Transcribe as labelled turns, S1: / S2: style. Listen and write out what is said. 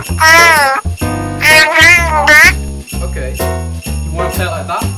S1: Okay. You want to play it like that?